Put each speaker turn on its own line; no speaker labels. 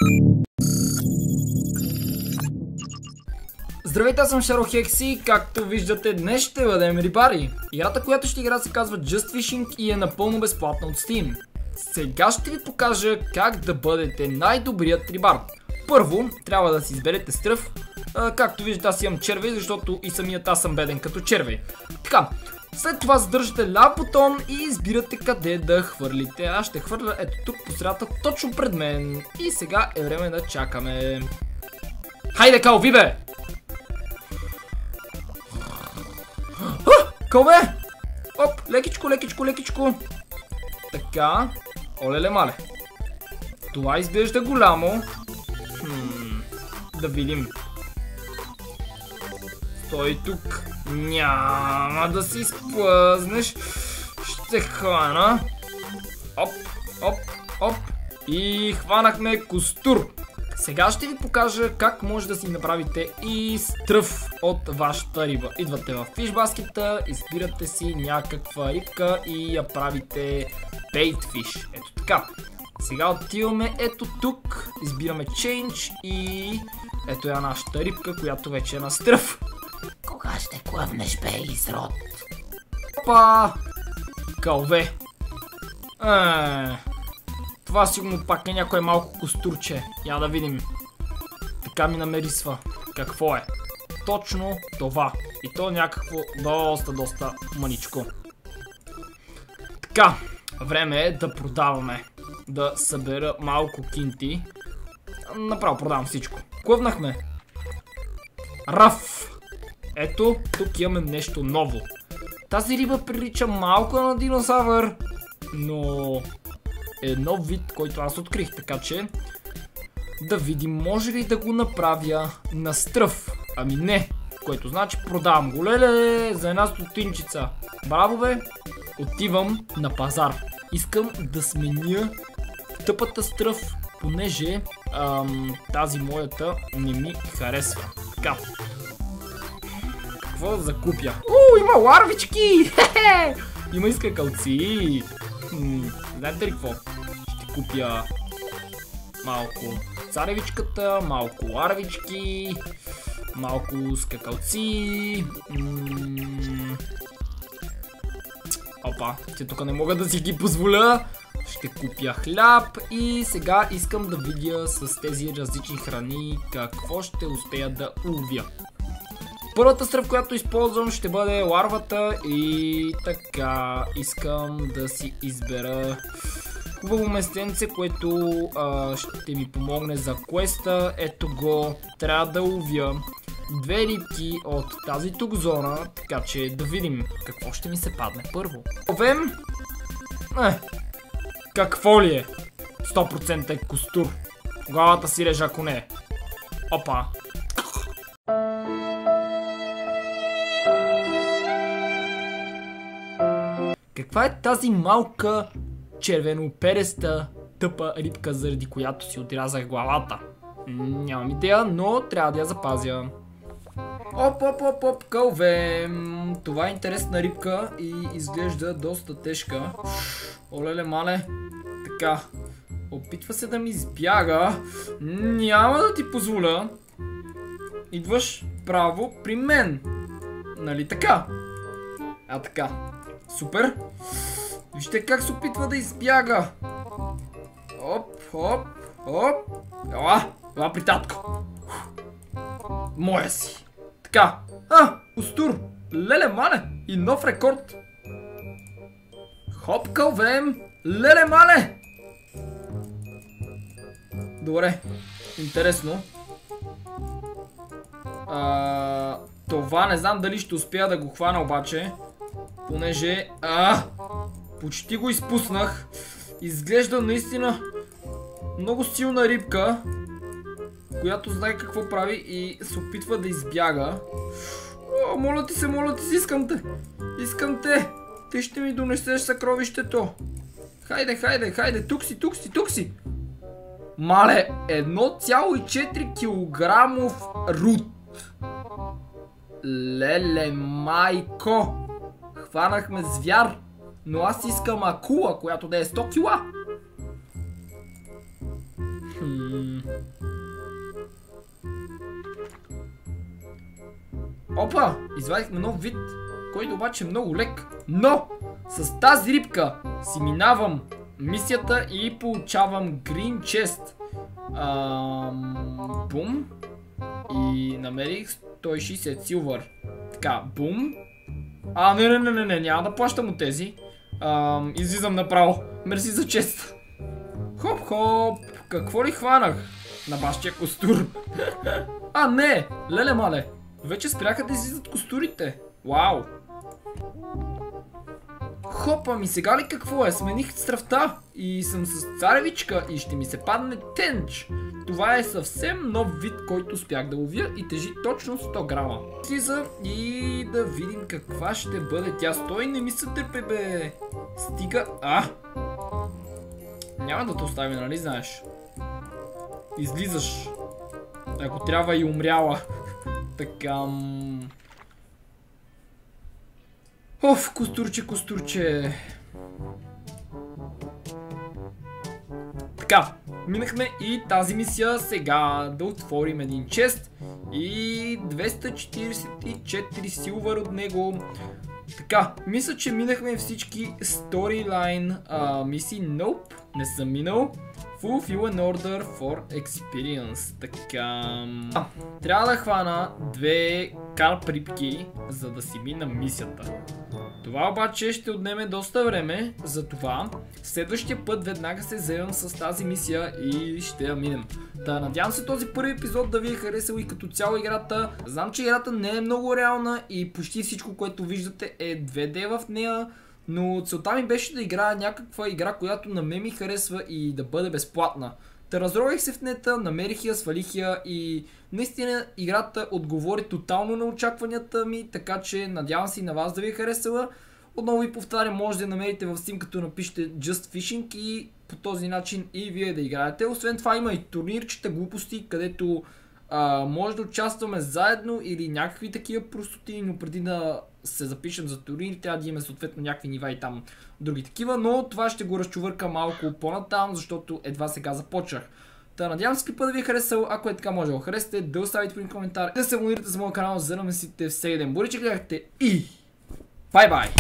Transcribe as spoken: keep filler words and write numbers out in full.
Здравейте, аз съм Шаро Хекси. Както виждате, днес ще бъдем рибари. Играта, която ще игра, се казва Just Fishing и е напълно безплатна от Steam. Сега ще ви покажа как да бъдете най-добрият рибар. Първо, трябва да си изберете стръв. Както виждате, аз имам червей, защото и самият аз съм беден като червей. Така, след това задържате ляв бутон и избирате къде да хвърлите. Аз ще хвърля ето тук по средата, точно пред мен. И сега е време да чакаме. Хайде, калви, бе! Кълве! Оп, лекичко, лекичко, лекичко. Така, олеле мале. Това изглежда голямо. Хм, да видим. Стой тук. Няма да си изплъзнеш. Ще хвана. Оп, оп, оп. И хванахме костур. Сега ще ви покажа как може да си направите и стръв от вашата риба. Идвате в фишбаскета, избирате си някаква рибка и я правите bait fish. Ето така. Сега отиваме ето тук, избираме change и ето е нашата рибка, която вече е на стръв.
Кога ще клъвнеш, бе, изрод?
Опа! Кълве! Еее... Това сигурно пак е някое малко костурче. Я да видим. Така ми намерисва. Какво е? Точно това. И то някакво доста, доста мъничко. Така. Време е да продаваме. Да събера малко кинти. Направо продавам всичко. Клъвнахме. Раф. Ето, тук имаме нещо ново. Тази риба прилича малко на динозавър, но е нов вид, който аз открих, така че да видим може ли да го направя на стръв. Ами не, което значи продавам го. Леле, за една стотинчица. Браво, бе. Отивам на пазар. Искам да сменя тъпата стръв, понеже ам, тази моята не ми харесва. Така. Какво да закупя? У, има ларвички! Хе-хе! Има искакълци. М, знаете ли какво? Ще купя малко царевичката, малко ларвички, малко скакалци. М, опа, че тук не мога да си ги позволя. Ще купя хляб и сега искам да видя с тези различни храни какво ще успея да уловя. Първата стръв, която използвам, ще бъде ларвата и така искам да си избера хубаво местенце, което а, ще ми помогне за квеста. Ето го, трябва да ловя две рибки от тази тук зона, така че да видим какво ще ми се падне първо. Ловем. Е, какво ли е? сто процента е костур. Главата си режа, ако не е. Опа. Каква е тази малка червенопереста тъпа рибка, заради която си отрязах главата? Нямам идея, но трябва да я запазя. Оп, оп, оп, оп, кълве. Това е интересна рибка и изглежда доста тежка. Олеле мале. Така. Опитва се да ми избяга. Няма да ти позволя. Идваш право при мен. Нали така? А така. Супер! Вижте как се опитва да избяга! Оп, оп, оп! Ела! Ела при татко! Моя си! Така! А! Костур! Леле мале! И нов рекорд! Хоп, кълвем! Леле мале! Добре. Интересно. А, това не знам дали ще успея да го хвана обаче. Понеже... А, почти го изпуснах. Изглежда наистина много силна рибка, която знае какво прави и се опитва да избяга. О, моля ти се, моля ти се, искам те. Искам те. Ти ще ми донесеш съкровището. Хайде, хайде, хайде. Тук си, тук си, тук си. Мале, едно цяло и четири килограмов рут. Леле, майко. Хванахме звяр, но аз искам акула, която да е сто кила. Хм. Опа! Извадихме нов вид, който обаче е много лек. Но с тази рибка си минавам мисията и получавам Green Chest. Ам, бум. И намерих сто и шейсет силвър. Така, бум. А, не, не, не, не, не, няма да плащам от тези. Ам, излизам направо. Мерси за чест. Хоп, хоп. Какво ли хванах? На бащия костур. А, не! Леле мале. Вече спряха да излизат костурите. Вау. Хопа ми, сега ли какво е? Смених страфта и съм с царевичка и ще ми се падне тенч. Това е съвсем нов вид, който успях да ловя и тежи точно сто грама. Слиза и да видим каква ще бъде тя. Стой, не ми се търпе, бе. Стига. А! Няма да те остави, нали знаеш? Излизаш. Ако трябва и умряла. Така... Оф, костурче, костурче. Така, минахме и тази мисия. Сега да отворим един чест и двеста четиридесет и четири силвър от него. Така, мисля, че минахме всички сторилайн мисии. Nope, не съм минал. Fulfill an order for experience. Така... А, трябва да хвана две карп рибки, за да си мина мисията. Това обаче ще отнеме доста време, затова следващия път веднага се вземам с тази мисия и ще я минем. Да, надявам се този първи епизод да ви е харесал и като цяло играта. Знам, че играта не е много реална и почти всичко, което виждате е две Д в нея. Но целта ми беше да играя някаква игра, която на мен ми харесва и да бъде безплатна. Та разрових се в нета, намерих я, свалих я и наистина играта отговори тотално на очакванията ми, така че надявам се и на вас да ви е харесала. Отново ви повтарям, може да намерите в Steam, като напишете Just Fishing и по този начин и вие да играете. Освен това има и турнирчета, глупости, където а, може да участваме заедно или някакви такива простоти, но преди да се запишем за турнир, трябва да имаме съответно някакви нива и там други такива, но това ще го разчувърка малко по-натам, защото едва сега започнах. Та надявам се клипа да ви е харесал, ако е така може да го харесате, да оставите един коментар, да се абонирате за моя канал, за да ме следите всеки ден. Бъдете, че гледахте и бай-бай!